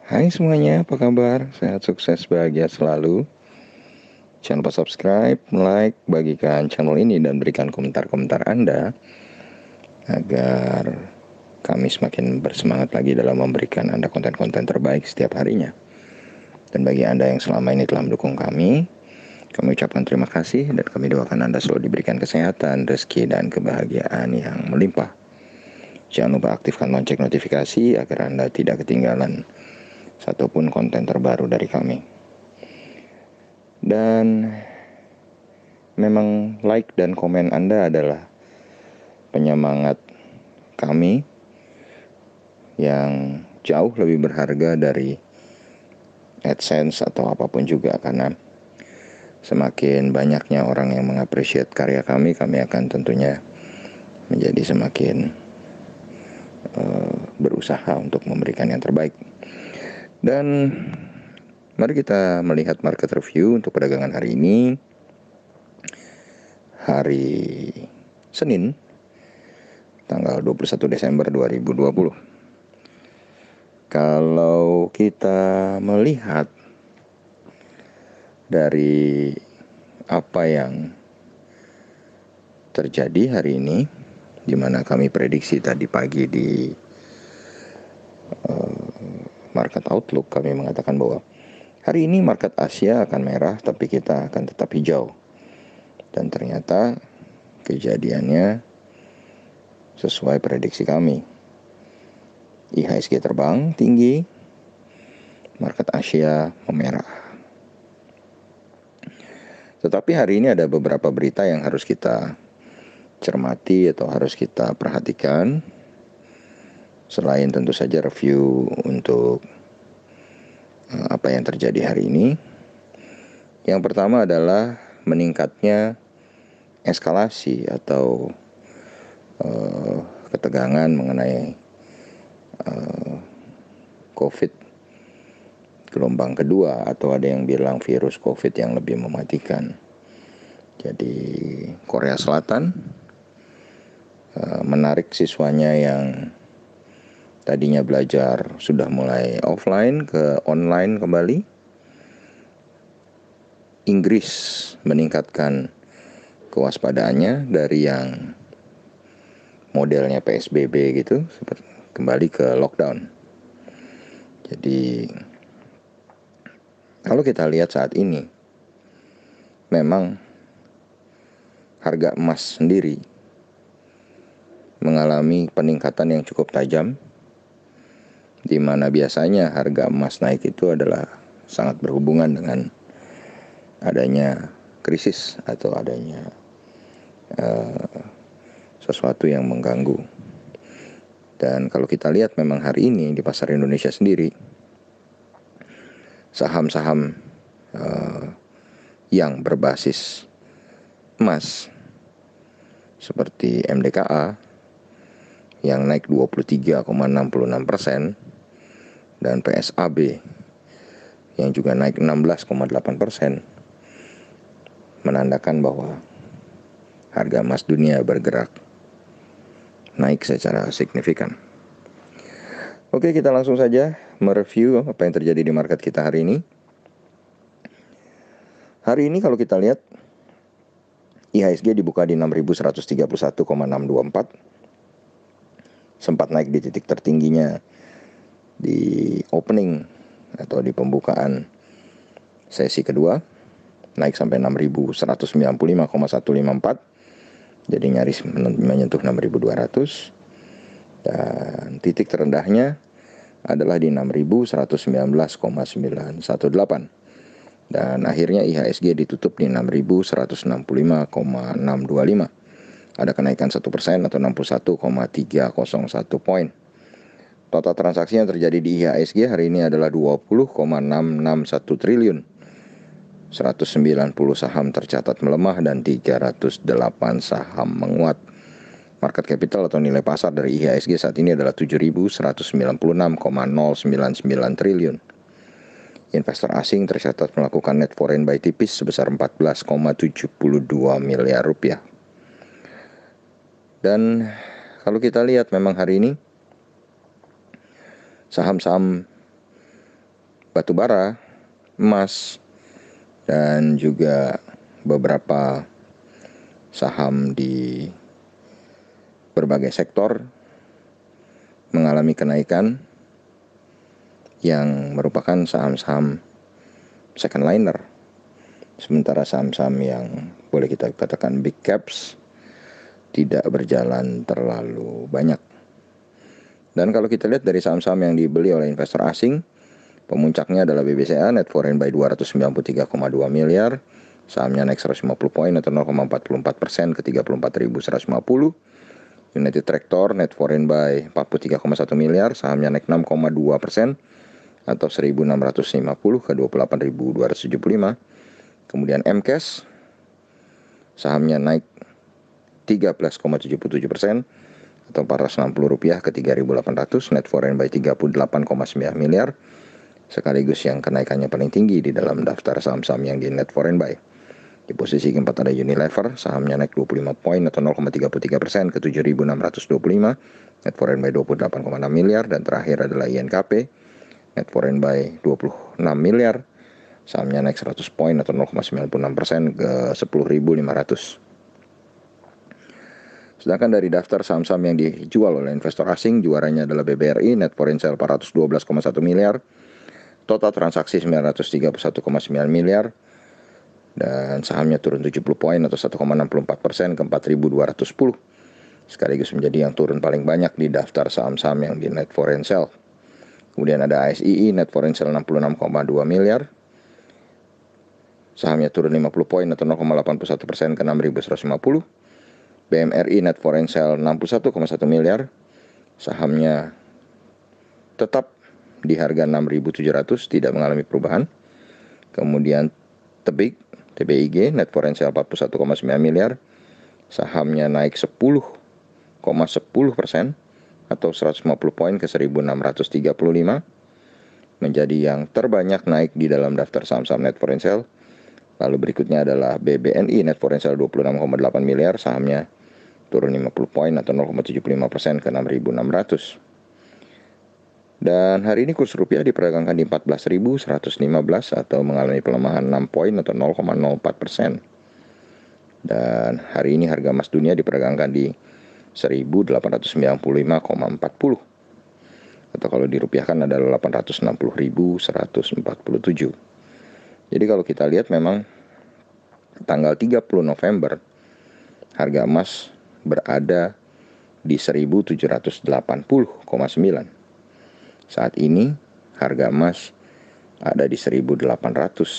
Hai semuanya, apa kabar? Sehat, sukses, bahagia selalu. Jangan lupa subscribe, like, bagikan channel ini dan berikan komentar-komentar Anda agar kami semakin bersemangat lagi dalam memberikan Anda konten-konten terbaik setiap harinya. Dan bagi Anda yang selama ini telah mendukung kami ucapkan terima kasih dan kami doakan Anda selalu diberikan kesehatan, rezeki, dan kebahagiaan yang melimpah. Jangan lupa aktifkan lonceng notifikasi agar Anda tidak ketinggalan satupun konten terbaru dari kami. Dan memang like dan komen Anda adalah penyemangat kami yang jauh lebih berharga dari AdSense atau apapun juga, karena semakin banyaknya orang yang mengapresiasi karya kami akan tentunya menjadi semakin berusaha untuk memberikan yang terbaik. Dan mari kita melihat market review untuk perdagangan hari ini, hari Senin, tanggal 21 Desember 2020. Kalau kita melihat dari apa yang terjadi hari ini, di mana kami prediksi tadi pagi di market outlook, kami mengatakan bahwa hari ini market Asia akan merah, tapi kita akan tetap hijau. Dan ternyata kejadiannya sesuai prediksi kami. IHSG terbang tinggi, market Asia memerah. Tetapi hari ini ada beberapa berita yang harus kita cermati atau harus kita perhatikan. Selain tentu saja review untuk apa yang terjadi hari ini. Yang pertama adalah meningkatnya eskalasi atau ketegangan mengenai COVID gelombang kedua, atau ada yang bilang virus COVID yang lebih mematikan. Jadi Korea Selatan menarik siswanya yang tadinya belajar sudah mulai offline ke online kembali. Inggris meningkatkan kewaspadaannya dari yang modelnya PSBB gitu, kembali ke lockdown. Jadi kalau kita lihat saat ini, memang harga emas sendiri mengalami peningkatan yang cukup tajam, di mana biasanya harga emas naik itu adalah sangat berhubungan dengan adanya krisis atau adanya sesuatu yang mengganggu. Dan kalau kita lihat memang hari ini di pasar Indonesia sendiri, saham-saham yang berbasis emas seperti MDKA yang naik 23,66% dan PSAB yang juga naik 16,8%, menandakan bahwa harga emas dunia bergerak naik secara signifikan. Oke, kita langsung saja mereview apa yang terjadi di market kita hari ini. Hari ini kalau kita lihat, IHSG dibuka di 6131,624, sempat naik di titik tertingginya di opening atau di pembukaan sesi kedua, naik sampai 6195,154, jadi nyaris menyentuh 6200. Dan titik terendahnya adalah di 6119,918, dan akhirnya IHSG ditutup di 6165,625. Ada kenaikan 1% atau 61,301 poin. Total transaksi yang terjadi di IHSG hari ini adalah 20,661 triliun. 190 saham tercatat melemah dan 308 saham menguat. Market capital atau nilai pasar dari IHSG saat ini adalah 7.196,099 triliun. Investor asing tercatat melakukan net foreign buy tipis sebesar 14,72 miliar rupiah. Dan kalau kita lihat memang hari ini saham-saham batu bara, emas, dan juga beberapa saham di berbagai sektor mengalami kenaikan yang merupakan saham-saham second liner. Sementara saham-saham yang boleh kita katakan big caps tidak berjalan terlalu banyak. Dan kalau kita lihat dari saham-saham yang dibeli oleh investor asing, pemuncaknya adalah BBCA net foreign buy 293,2 miliar. Sahamnya naik 150 poin atau 0,44% ke 34.150. United Tractor net foreign buy 43,1 miliar, sahamnya naik 6,2% atau 1.650 ke 28.275. Kemudian MCAS sahamnya naik 13,77% atau Rp460 ke 3.800, net foreign buy 38,9 miliar, sekaligus yang kenaikannya paling tinggi di dalam daftar saham-saham yang di net foreign buy. Di posisi keempat ada Unilever, sahamnya naik 25 poin atau 0,33% ke 7.625, net foreign buy 28,6 miliar, dan terakhir adalah INKP, net foreign buy 26 miliar, sahamnya naik 100 poin atau 0,96% ke 10.500. Sedangkan dari daftar saham-saham yang dijual oleh investor asing, juaranya adalah BBRI, net foreign sale 412,1 miliar, total transaksi 931,9 miliar, dan sahamnya turun 70 poin atau 1,64% ke 4.210, sekaligus menjadi yang turun paling banyak di daftar saham-saham yang di net foreign sale. Kemudian ada ASII, net foreign sale 66,2 miliar, sahamnya turun 50 poin atau 0,81% ke 6.150. BMRI net foreign sale 61,1 miliar, sahamnya tetap di harga 6.700, tidak mengalami perubahan. Kemudian TBIG net foreign sale 41,9 miliar, sahamnya naik 10,10% atau 150 poin ke 1.635, menjadi yang terbanyak naik di dalam daftar saham-saham net foreign sale. Lalu berikutnya adalah BBNI net foreign sale 26,8 miliar, sahamnya turun 50 poin atau 0,75% ke 6.600. Dan hari ini kurs rupiah diperdagangkan di 14.115 atau mengalami pelemahan 6 poin atau 0,04%. Dan hari ini harga emas dunia diperdagangkan di 1.895,40 atau kalau dirupiahkan adalah 860.147. Jadi kalau kita lihat memang tanggal 30 November harga emas berada di 1.780,9. Saat ini harga emas ada di 1.895.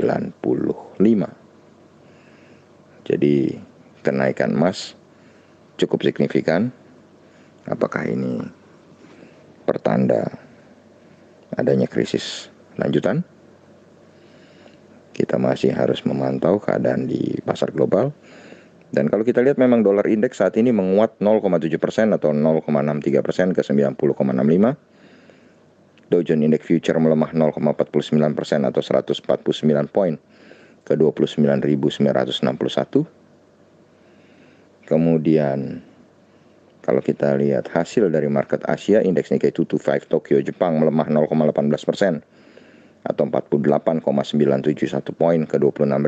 Jadi kenaikan emas cukup signifikan. Apakah ini pertanda adanya krisis lanjutan? Kita masih harus memantau keadaan di pasar global. Dan kalau kita lihat memang dolar indeks saat ini menguat 0,7% atau 0,63% ke 90,65. Dow Jones Index Future melemah 0,49% atau 149 poin ke 29.961. Kemudian kalau kita lihat hasil dari market Asia, indeks Nikkei 225 Tokyo Jepang melemah 0,18% atau 48,971 poin ke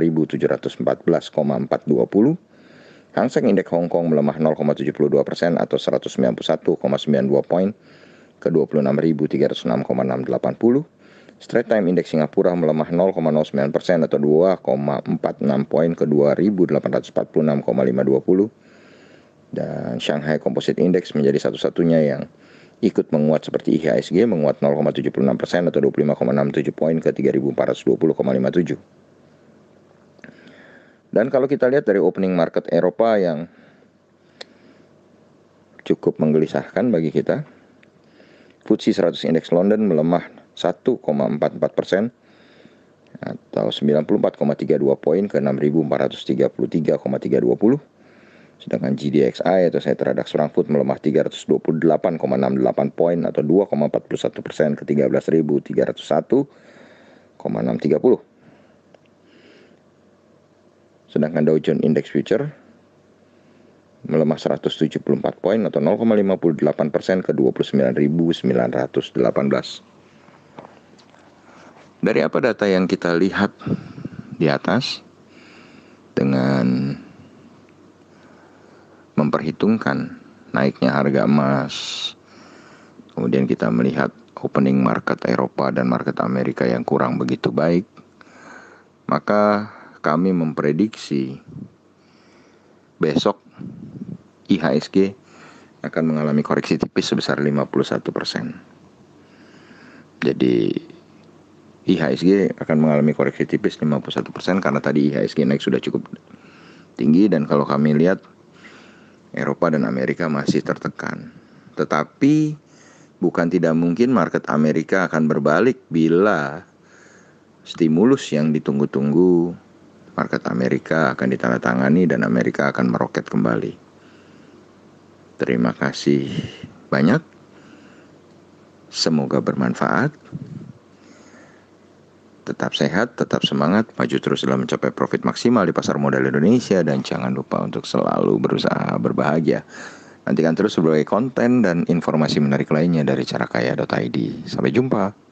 26.714,420. Hang Seng Indeks Hong Kong melemah 0,72% atau 191,92 poin ke 26.306,680. Straight Time Indeks Singapura melemah 0,09% atau 2,46 poin ke 2.846,520. Dan Shanghai Composite Index menjadi satu-satunya yang ikut menguat seperti IHSG, menguat 0,76% atau 25,67 poin ke 3.420,57. Dan kalau kita lihat dari opening market Eropa yang cukup menggelisahkan bagi kita, FTSE 100 Index London melemah 1,44% atau 94,32 poin ke 6.433,320. Sedangkan GDXI atau Xetra DAX Frankfurt melemah 328,68 poin atau 2,41% ke 13.301,630. Sedangkan Dow Jones Index Future melemah 174 poin atau 0,58% ke 29.918. Dari apa data yang kita lihat di atas, dengan memperhitungkan naiknya harga emas, kemudian kita melihat opening market Eropa dan market Amerika yang kurang begitu baik, maka kami memprediksi besok IHSG akan mengalami koreksi tipis sebesar 51%. Jadi IHSG akan mengalami koreksi tipis 51% karena tadi IHSG naik sudah cukup tinggi, dan kalau kami lihat Eropa dan Amerika masih tertekan. Tetapi bukan tidak mungkin market Amerika akan berbalik bila stimulus yang ditunggu-tunggu market Amerika akan ditandatangani dan Amerika akan meroket kembali. Terima kasih banyak. Semoga bermanfaat. Tetap sehat, tetap semangat, maju terus dalam mencapai profit maksimal di pasar modal Indonesia, dan jangan lupa untuk selalu berusaha berbahagia. Nantikan terus berbagai konten dan informasi menarik lainnya dari carakaya.id. Sampai jumpa.